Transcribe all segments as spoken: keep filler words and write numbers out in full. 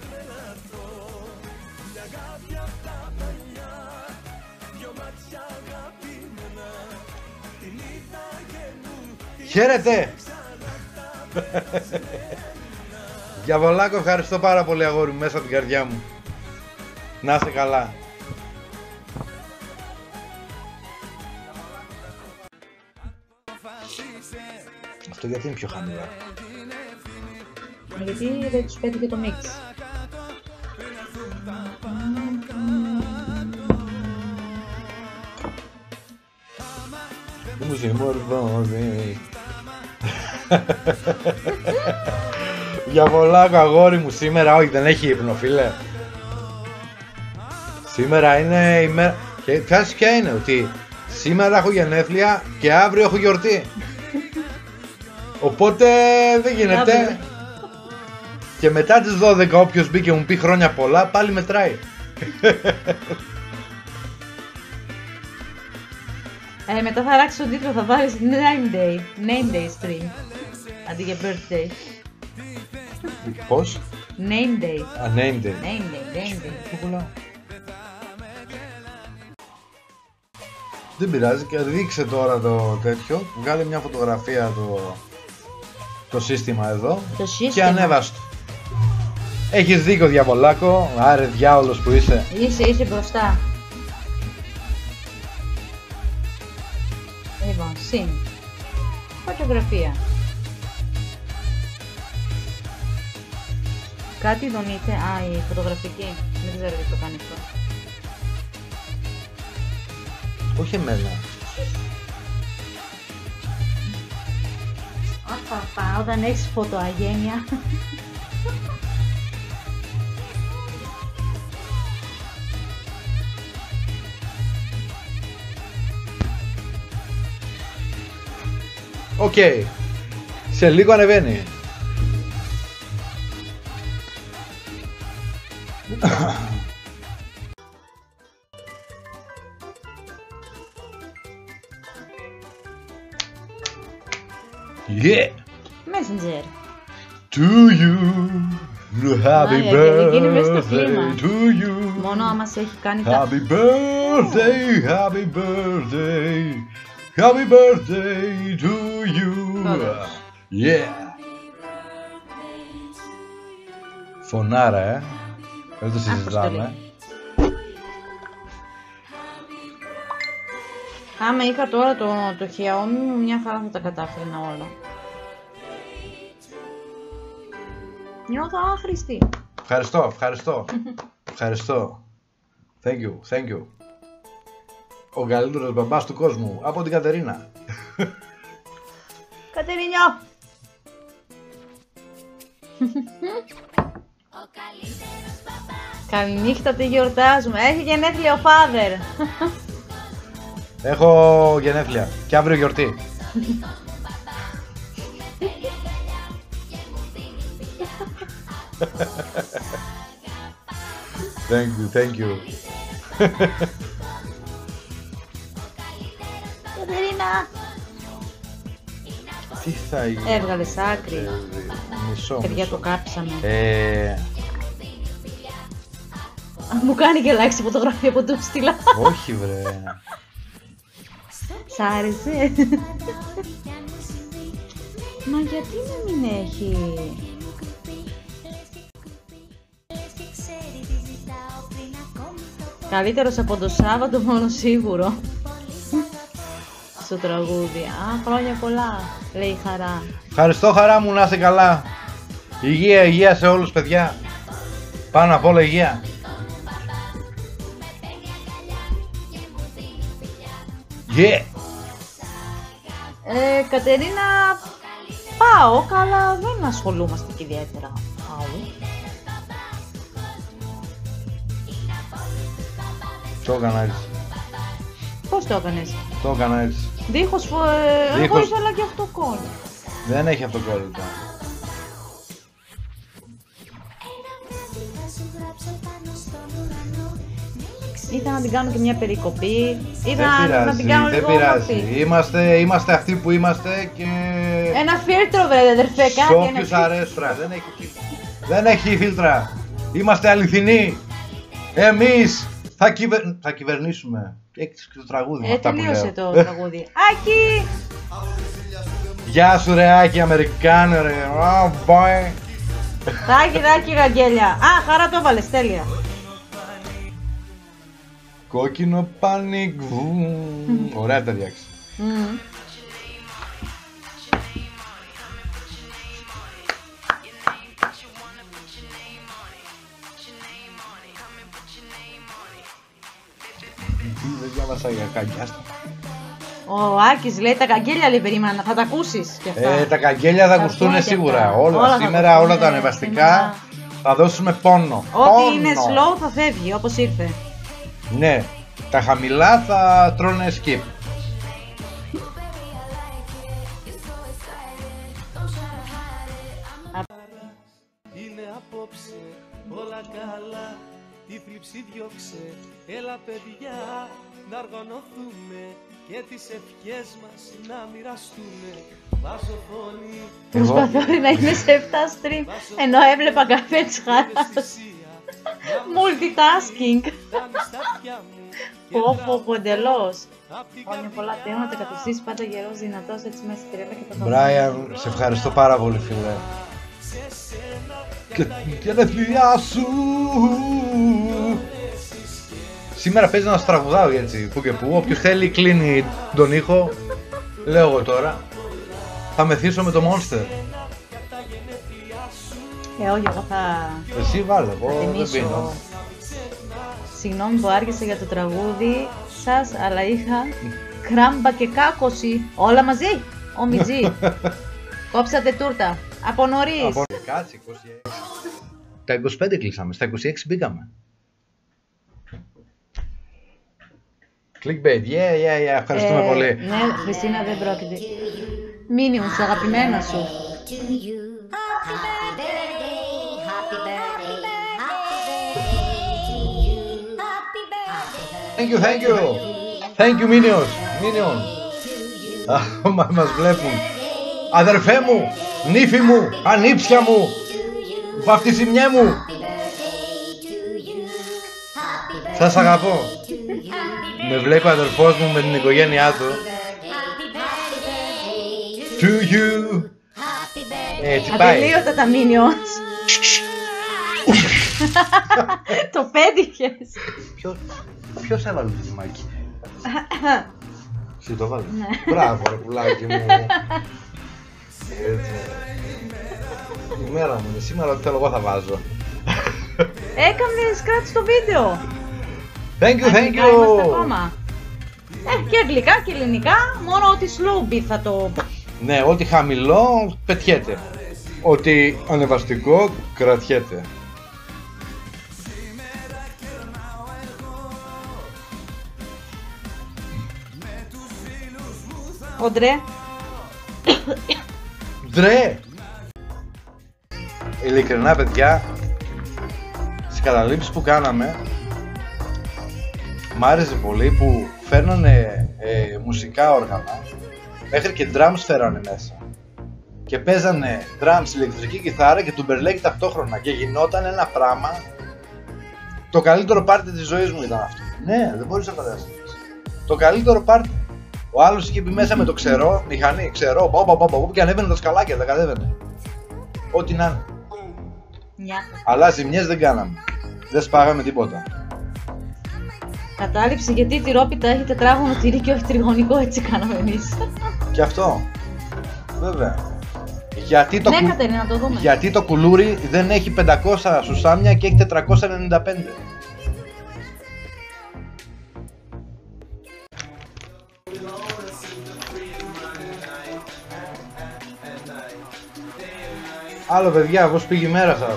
Χαίρετε! Διαβολάκο, ευχαριστώ πάρα πολύ αγόρι μου, μέσα από την καρδιά μου. Να είσαι καλά. Αυτό γιατί είναι πιο χαμηλά? Γιατί δεν τους πέτυχε το μίξ. Μου συμμορφώνει. Διαβολάκο αγόρι μου, σήμερα όχι, δεν έχει ύπνο φίλε. Σήμερα είναι η μέρα. Και ξέρεις ποια είναι? Ότι σήμερα έχω γενέθλια και αύριο έχω γιορτή. Οπότε δεν γίνεται. Και μετά τις δώδεκα όποιος μπει και μου πει χρόνια πολλά, πάλι μετράει. Ε, μετά θα αλλάξει τον τίτλο, θα βάλεις name day, name day stream, αντί για birthday. Πώς? Name day. Α, name day. Name day, name day. Πού πουλάω? Δεν πειράζει, και δείξε τώρα το τέτοιο, βγάλε μια φωτογραφία το, το σύστημα εδώ Το σύστημα. και ανέβασε το. Έχεις δίκιο Διαβολάκο, άρε διάολος που είσαι. Είσαι, είσαι μπροστά. Λοιπόν, συν. Φωτογραφία. Κάτι δονείται. Α, η φωτογραφική. Δεν ξέρω γιατί το κάνει αυτό. Όχι εμένα. Αχ, όταν έχεις φωτοαγένεια. Οκ. Okay. Σε λίγο ανεβαίνει. Yeah. Messenger. To you. Happy birthday to you. Μόνο άμα σε έχει κάνει τα... Happy birthday, happy birthday. Happy birthday to you. Yeah. Φωνάρα, ε. Δεν το συζητάμε. Άμα είχα τώρα το, το Xiaomi, μια χαρά θα τα κατάφερνα όλα. Νιώθω άχρηστη. Ευχαριστώ, ευχαριστώ. Ευχαριστώ. Thank you, thank you. Ο καλύτερος μπαμπάς του κόσμου, από την Κατερίνα. Κατερίνιο! Καληνύχτα, τι γιορτάζουμε. Έχει γενέθλια ο father. Έχω γενέθλια και αύριο γιορτή. Thank you, thank you. Κατερίνα! Τι θα γίνει? Έβγαλες άκρη. Ε, μισό, Παιδιά, μισό. το κάψαμε. Ε, Μου κάνει και like στη φωτογραφία που του στείλα. όχι βρε. Σ' άρεσε? Μα γιατί να μην έχει? Καλύτερος από το Σάββατο μόνο σίγουρο. Στο τραγούδι. Α, χρόνια πολλά, λέει η Χαρά. Ευχαριστώ χαρά μου, να είσαι καλά. Υγεία, υγεία σε όλους παιδιά. Πάνω απ' όλα υγεία. Yeah. Ε, Κατερίνα, πάω, καλά δεν ασχολούμαστε και ιδιαίτερα. Πάω. Το έκανα έτσι. Πώς το έκανες? Το έκανα έτσι. Δίχως, φο... ε, εγώ Δίχως... ήθελα και αυτοκόλλητο. Δεν έχει αυτοκόλλητο. Ήθελα να την κάνω και μια περικοπή. Δεν Ήθελα πειράζει, να την κάνω δεν λίγο πειράζει. όμορφη. Είμαστε, είμαστε αυτοί που είμαστε και... Ένα φίλτρο βρε αδερφέ, Σ' κάτι. όποιους αρέσουν. Δεν έχει, δεν έχει φίλτρα. Είμαστε αληθινοί. Εμείς θα, κυβερ... θα κυβερνήσουμε. Έχεις το τραγούδι. Ε, τελείωσε το τραγούδι. Άκη! Γεια σου ρε Άκη, Αμερικάνο ρε. Oh boy. Τάκη, Τάκη, γαγγέλια. Α, χαρά το έβαλες, τέλεια. Κόκκινο πανικ. Ωραία ταιριάξει. Mm. Δεν διάβασα για καγκιάστα. Ο Άκης λέει τα καγγέλια, λέει, περίμενα, θα τα ακούσεις και αυτά. Ε, τα καγγέλια θα Θα ακουστούν ακούμε σίγουρα. και αυτά. Όλα, Όλα θα σήμερα ακουστούν, όλα τα ε, ανεβαστικά σήμερα. θα δώσουμε πόνο. Ό,τι Πόνο. είναι slow θα φεύγει, όπως ήρθε. Ναι, τα χαμηλά θα τρώνε skip. Είναι απόψε όλα καλά. Τη θλίψη διώξε. Έλα παιδιά να οργανωθούμε και τις ευχές μας να μοιραστούμε. Βάζω φωνή. Προσπαθώ να είναι σε επτά stream, ενώ έβλεπα καφέ της χαράς. Multitasking. Πω πω πω, εντελώς. Χρόνια πολλά, τέματα, κατευθύνσεις, πάντα γερός, δυνατός, έτσι μέσα στη τρέλα και το χαμηλό. Μπράιαν, σε ευχαριστώ πάρα πολύ φίλε. Και την ευθεία σου. Σήμερα παίζει να σου τραγουδάω έτσι, που και που. Όποιος θέλει κλείνει τον ήχο. Λέω εγώ τώρα. Θα μεθύσω με το Monster. Ε, όχι, εγώ θα... Εσύ βάλε, εγώ θα δεν τιμήσω. πίνω. Συγγνώμη που άργησα για το τραγούδι σας, αλλά είχα κράμπα και κάκωση. Όλα μαζί, ομιτζή. Κόψατε τούρτα. Από νωρίς. Από... Κάτσε, είκοσι έξι. Τα είκοσι πέντε κλείσαμε, στα είκοσι έξι μπήκαμε. Clickbait, yeah, yeah, yeah, ευχαριστούμε Ε, πολύ. Ναι, Χριστίνα, δεν πρόκειται. Minions, αγαπημένα σου. Thank you, thank you. Thank you, Minions. Minion. Α, μα- μας βλέπουν. Αδερφέ μου, νύφη μου, ανήψια μου, βαφτισιμιέ μου. Σας αγαπώ. Με βλέπει ο αδερφός μου με την οικογένειά του. To you. Έτσι πάει. Ατελείωτα τα Minions. Το πέτυχες. Ποιος, ποιος έβαλε το θυμάκι. Εσύ το βάλε. Μπράβο ρε πουλάκι μου. Έτσι. Η μέρα μου είναι σήμερα, ό,τι θέλω εγώ θα βάζω. Έκανες κράτηση στο βίντεο. Thank you, thank Αγγλικά είμαστε you. ακόμα. Ε, και αγγλικά και ελληνικά, μόνο ότι slow beat θα το... Ναι, ό,τι χαμηλό πετιέται. Ό,τι ανεβαστικό κρατιέται. Ο Ντρέ. Ντρε! Ειλικρινά παιδιά, στις καταλήψεις που κάναμε μ' άρεσε πολύ που φέρνανε ε, μουσικά όργανα, μέχρι και drums φέρανε μέσα και παίζανε drums, ηλεκτρική κιθάρα και τουμπερλέκι ταυτόχρονα και γινόταν ένα πράγμα. Το καλύτερο πάρτι της ζωής μου ήταν αυτό. Ναι, δεν μπορείς να φανταστείς. Το καλύτερο πάρτι. Ο άλλος είχε μπει μέσα με το ξερό, μηχανή, ξερό, μπα, μπα, μπα, μπα, και ανέβαινε τα σκαλάκια, τα κατέβαινε. Ό,τι να είναι. Νιάτα. Αλλά ζημιές δεν κάναμε. Δεν σπάγαμε τίποτα. Κατάληψη, γιατί η τυρόπιτα έχει τετράγωνο τυρί και όχι τριγωνικό, έτσι κάναμε εμείς. Και αυτό. Βέβαια. Γιατί το, Ναι, κου... Κατερίνα, να το δούμε. Γιατί το κουλούρι δεν έχει πεντακόσια σουσάμια και έχει τετρακόσια ενενήντα πέντε. Άλλο παιδιά, πώς πήγε η μέρα σας?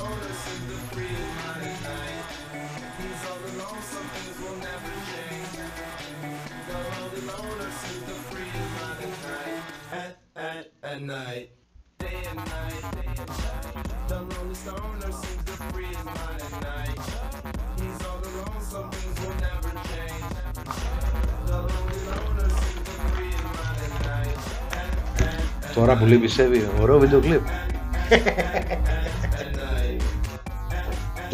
At night, day and night, the lonely stoner seems to free his mind at night. He's all alone, some things will never change. The lonely loner seems to free his mind at night. Τώρα που λείπει Σέβη, ωραίο βίντεο κλιπ.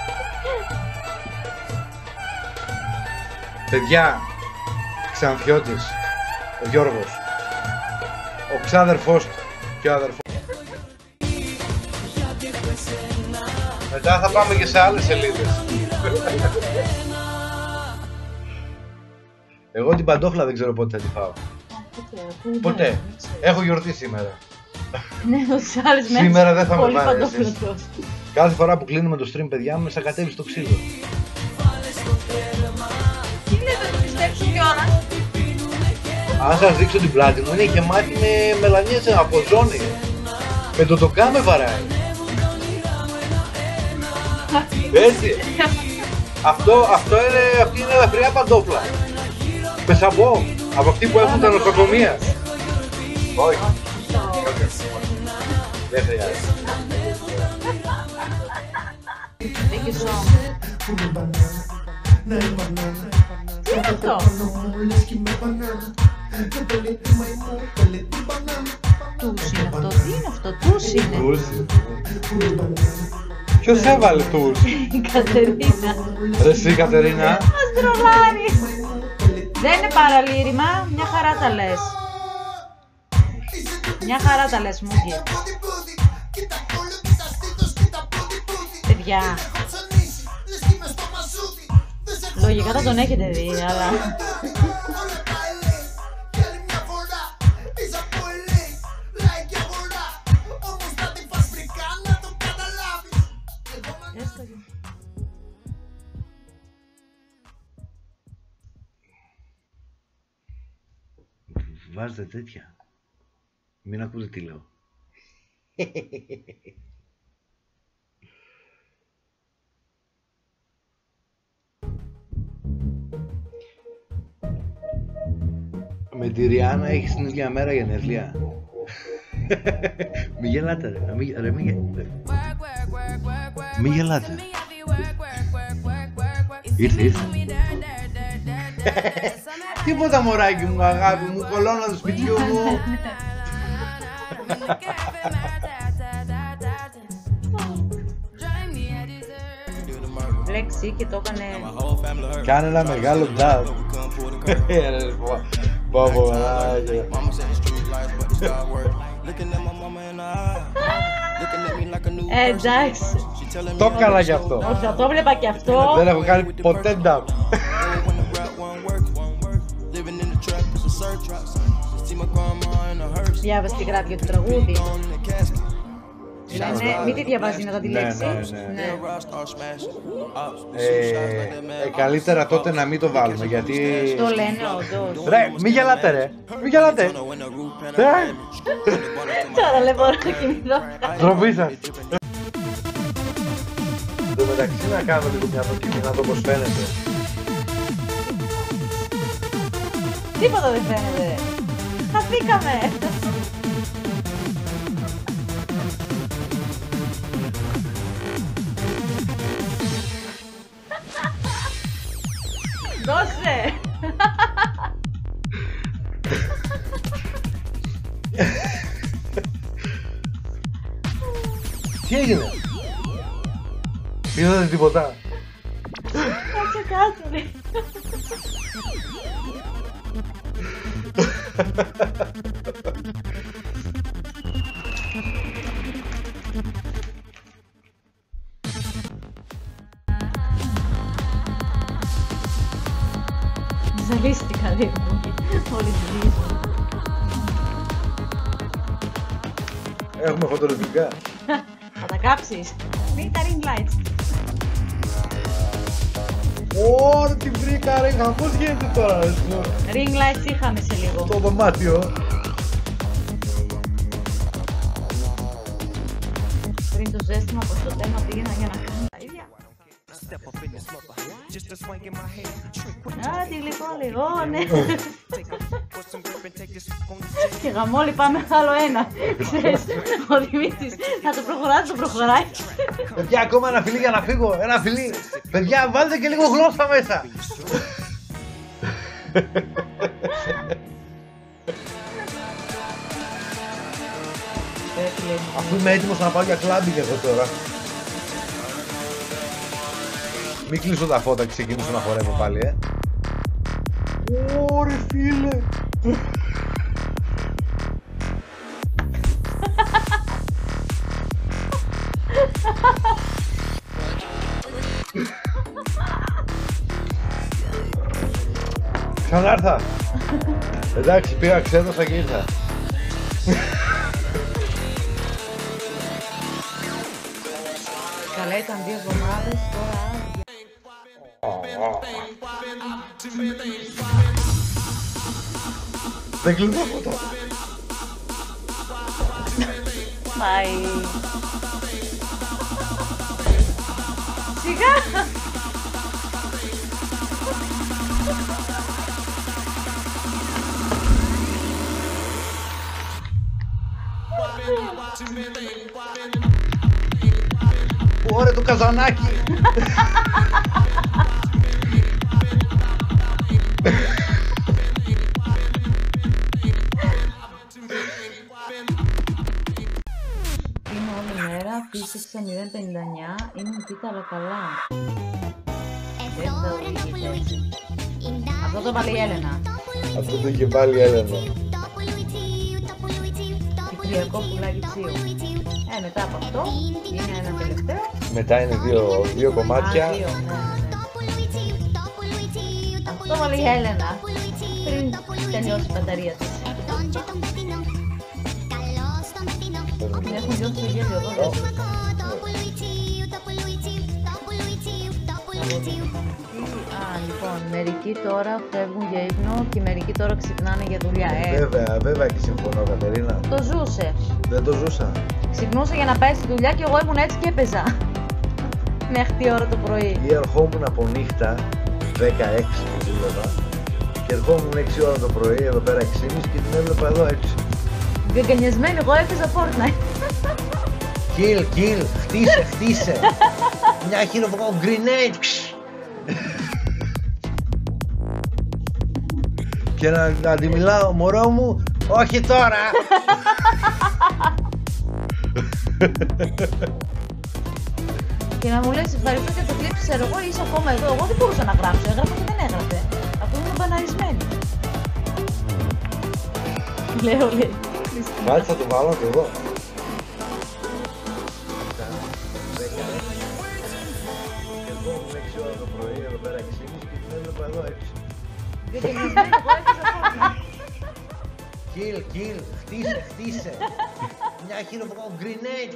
Παιδιά, Ξανθιώτης, ο Γιώργος, ο ξάδερφός του και ο αδερφός. Μετά θα πάμε και σε άλλες σελίδες. Εγώ την παντόφλα δεν ξέρω πότε θα τη φάω. Ποτέ. Έχω γιορτή σήμερα. Ναι, ως άλλες μέρες. Σήμερα δεν θα με πολύ πάρει παντόφλωτος. Κάθε φορά που κλείνουμε το stream, παιδιά μου, θα κατέβει στο ξύλο. Τι λέτε, το πιστέψω κιόλας. Αν σας δείξω την πλάτη μου, είναι γεμάτη με μελανίες από ζώνη. Με το τοκά με βαράει. Έτσι. Αυτό, αυτό είναι, αυτή είναι ελαφριά παντόφλα. Με σαμπό. Από αυτή που έχουν τα νοσοκομεία. Όχι. Δεν χρειάζεται. Thank you so much. Τι είναι αυτό? Τους είναι αυτό, τι είναι αυτό, τους είναι. Τούση. Ποιος έβαλε τους? Η Κατερίνα. Ρε εσύ Κατερίνα. Μας τρολάρει. Δεν είναι παραλήρημα, μια χαρά τα λες. Μια χαρά τα λες, Μούγκη. Παιδιά, λογικά θα τον έχετε δει, αλλά... Βάζετε τέτοια. Μην ακούτε τι λέω. Με τη Ριάννα έχεις την ίδια μέρα γενέθλια. Μη γελάτε ρε, μη, ρε, μη, γε- μη γελάτε. Ήρθε, ήρθε. Τίποτα μωράκι μου, αγάπη μου, κολόνα του σπιτιού μου. Λέξη και το έκανε... Κάνε ένα μεγάλο ντάβ. Μπαμπο, μαλάκια. Ε, εντάξει. Το έκανα κι αυτό. Όχι, θα το βλέπα κι αυτό. Δεν έχω κάνει ποτέ ντάβ. Διάβασε τη γράφει για το τραγούδι. Λένε, μην τη διαβάζει μετά τη Ναι, λέξη. ναι, ναι. Ναι. Ε, ε, καλύτερα τότε να μην το βάλουμε γιατί... Το λένε όντως. Ρε, μη γελάτε ρε, μη γελάτε. Ρε, Τώρα δεν μπορώ να κοιμηθώ. ντροπή σας. Εν τω μεταξύ να κάνω λίγο μια δοκιμή να δω πως φαίνεται. Τίποτα δεν φαίνεται. Χαθήκαμε. Δώσε. Τι έγινε? Είδατε τίποτα? Κάτσε κάτω ρε. Ζαλίστηκα λέει μου. Όλοι ζαλίστηκαν. Έχουμε φωτολεπτικά. Θα τα κάψεις. Μην τα ring lights. Ω, τι βρήκα ρε, πώς γίνεται τώρα ρε, στο- Ring lights είχαμε σε λίγο. το δωμάτιο. Πριν το ζέστημα από το θέμα πήγαινα για να κάνω τα ίδια. Α, τι γλυκό λίγο, ναι. Και γαμόλι πάμε άλλο ένα. Ξέρεις, ο Δημήτρης να το προχωράει, το προχωράει. Παιδιά, ακόμα ένα φιλί για να φύγω, ένα φιλί. Παιδιά, βάλτε και λίγο γλώσσα μέσα. Αφού είμαι έτοιμος να πάω για κλάμπινγκ εδώ τώρα. Μην κλείσω τα φώτα και ξεκινήσω να χορεύω πάλι, ε. Ωρε φίλε. Ξανάρθα. Εντάξει, πήγα, ξέδωσα και ήρθα. Καλά, ήταν δύο εβδομάδες, τώρα... Δεν κλείνω αυτό. Πάει. Σιγά. Ωρε το καζανάκι. Είναι όλη μέρα, φύσηξε μηδέν πενήντα εννιά, ήμουν πίτα αλλά καλά. Δεν θα οδηγείτε. Αυτό το βάλει η Έλενα. Αυτό το είχε βάλει η Έλενα. Κυπριακό πουλάκι τσίου. Ε, μετά από αυτό είναι ένα τελευταίο. Μετά είναι δύο, δύο κομμάτια. Α, δύο, ναι, ναι, ναι. Αυτό βάλει η Έλενα πριν τελειώσει η μπαταρία της. Την έχουν διώσει το γέλιο εδώ. Α, λοιπόν, μερικοί τώρα φεύγουν για ύπνο και μερικοί τώρα ξυπνάνε για δουλειά. Ε, Βέβαια, βέβαια και συμφωνώ, Κατερίνα. το ζούσε. Δεν το ζούσα. Ξυπνούσε για να πάει στη δουλειά και εγώ ήμουν έτσι και έπαιζα. Μέχρι τι ώρα το πρωί. Ή ερχόμουν από νύχτα δεκαέξι που δούλευα και ερχόμουν έξι ώρα το πρωί εδώ πέρα έξι και μισή και την έβλεπα εδώ έξι. Γκαγκανιασμένη, εγώ έπαιζα Fortnite. Kill, kill, χτίσε, χτίσε. Μια χειροβολό, grenade. Και να, να τη μιλάω, μωρό μου, όχι τώρα. Και να μου λες ευχαριστώ για το κλιπ, ξέρω εγώ, είσαι ακόμα εδώ. Εγώ δεν μπορούσα να γράψω, έγραφα και δεν έγραφε. Αυτό ήμουν μπαναρισμένη. Λέω, λέει. Μάλιστα θα το βάλω και εγώ. Ερχόμουν έξι ώρα το πρωί εδώ πέρα έξι και μισή και την έβλεπα εδώ έξι. Γκαγκανιασμένη, εγώ έπαιζα Fortnite. Kill, kill, χτίσε, χτίσε. Μια χειροβολό, grenade.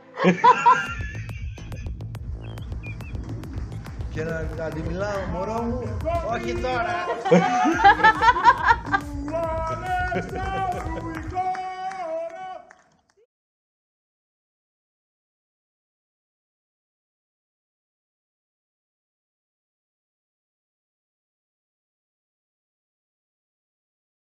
Και να, να τη μιλάω, μωρό μου, όχι τώρα.